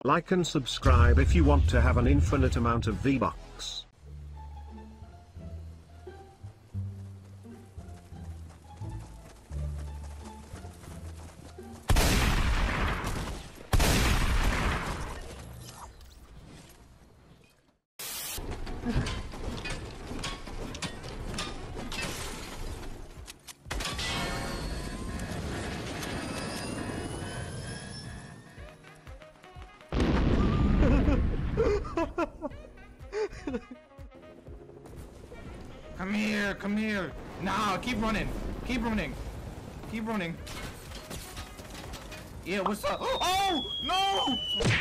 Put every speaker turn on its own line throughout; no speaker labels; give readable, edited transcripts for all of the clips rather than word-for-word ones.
Like and subscribe if you want to have an infinite amount of V-Bucks.
Come here, come here. Nah, keep running. Keep running. Keep running. Yeah, what's up? Oh, no!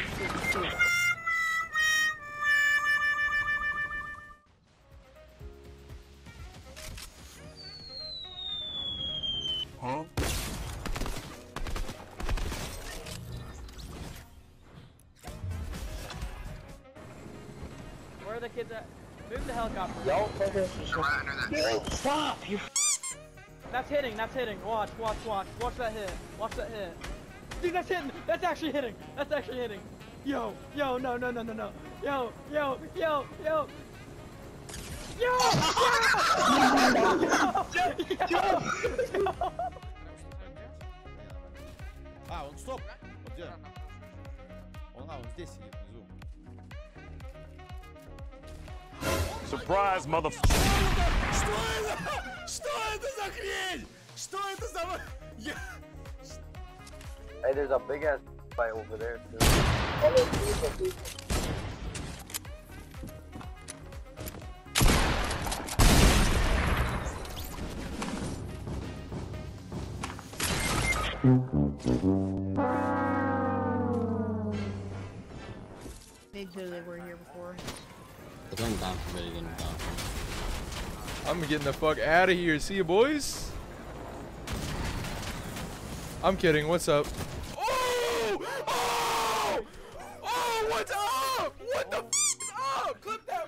Huh?
Where are the kids at? Move the helicopter.
Yo, stop! You.
That's hitting, that's hitting. Watch, watch, watch. Watch that hit. Watch that hit. Dude, that's hitting. That's actually hitting. That's actually hitting. Yo, yo, no, no, no, no, no. Yo, yo, yo, yo. Yo! Yo!
А, он стоп! Вот где? Он здесь сидит внизу.
Surprise, motherfucker!
Что это? Что это за хрень? Что это за...
Hey, there's a big ass fight over there too.
They clearly were here before.
I'm getting the fuck out of here. See you, boys. I'm kidding. What's up? Oh! Oh! Oh! What's up? What the f is up? Clip that.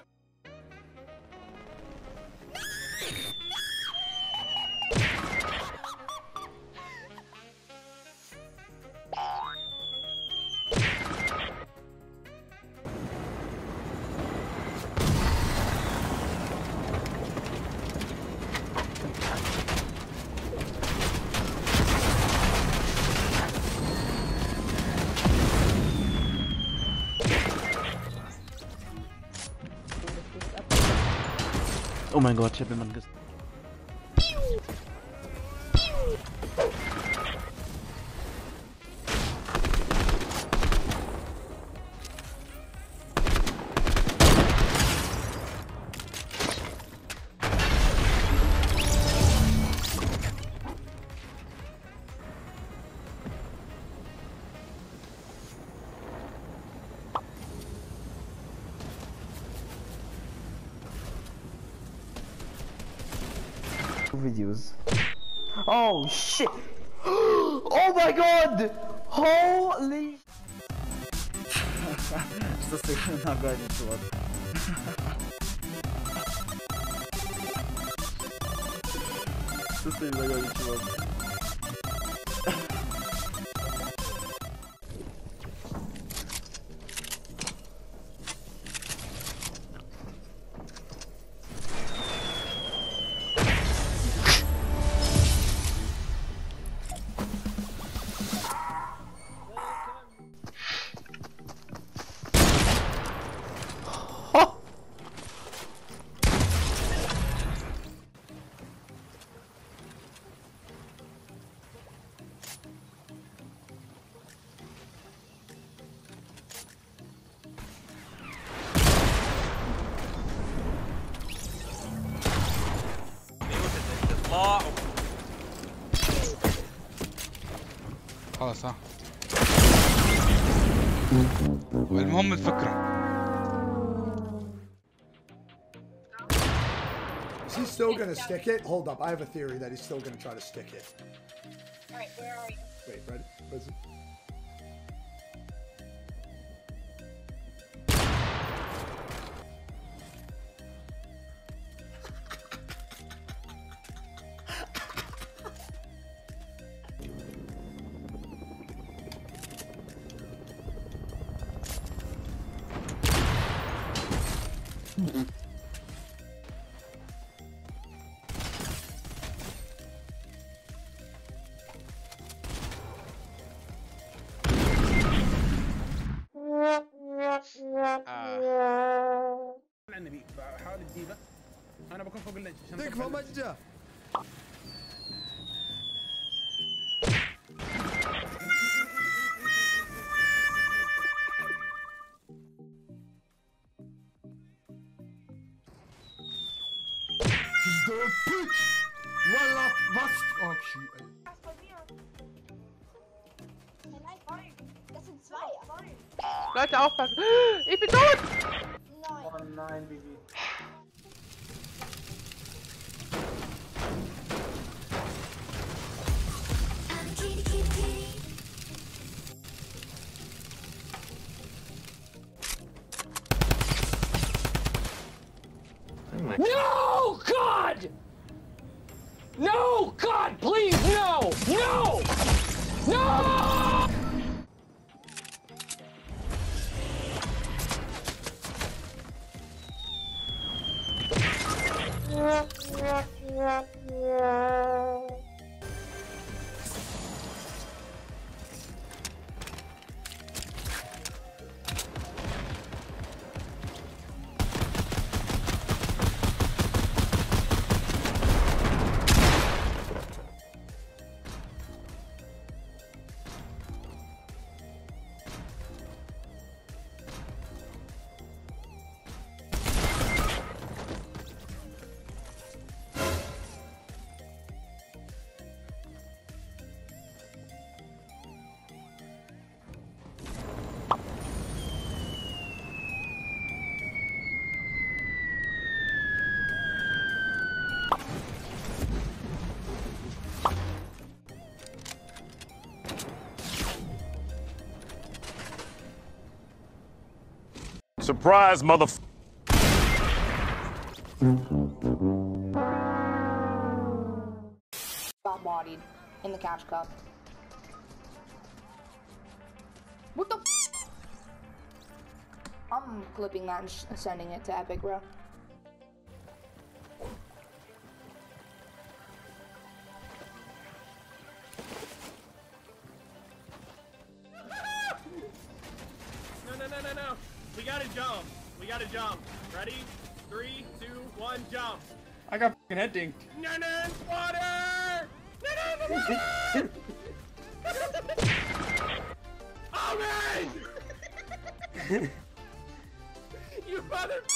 Oh mein Gott, ich hab jemanden ges...
Videos. Oh shit! Oh my god! Holy! Что с такими ногами, чувак? Что с такими ногами, чувак?
خلاص ها المهم الفكرة.
Is he still gonna stick it? Hold up, I have a theory that he's still gonna try to stick it.
Alright, where are you?
Wait, ready? Where's it?
النبي بحاول تجيبه. انا بكون فوق اللينش عشان
تكفى مجه.
والله بس اوكي.
Das sind zwei.
Leute, aufpassen. Ich bin tot!
Nein.
Oh nein, Baby.
No, God! No, God, please, no! No! No!
Surprise, mother.
Got bodied in the couch cup. What the? I'm clipping that and sending it to Epic, bro.
No. We gotta jump. We gotta jump. Ready? 3, 2, 1, jump. I got fucking head dinked. No, water! No, water! Oh, man! You mother...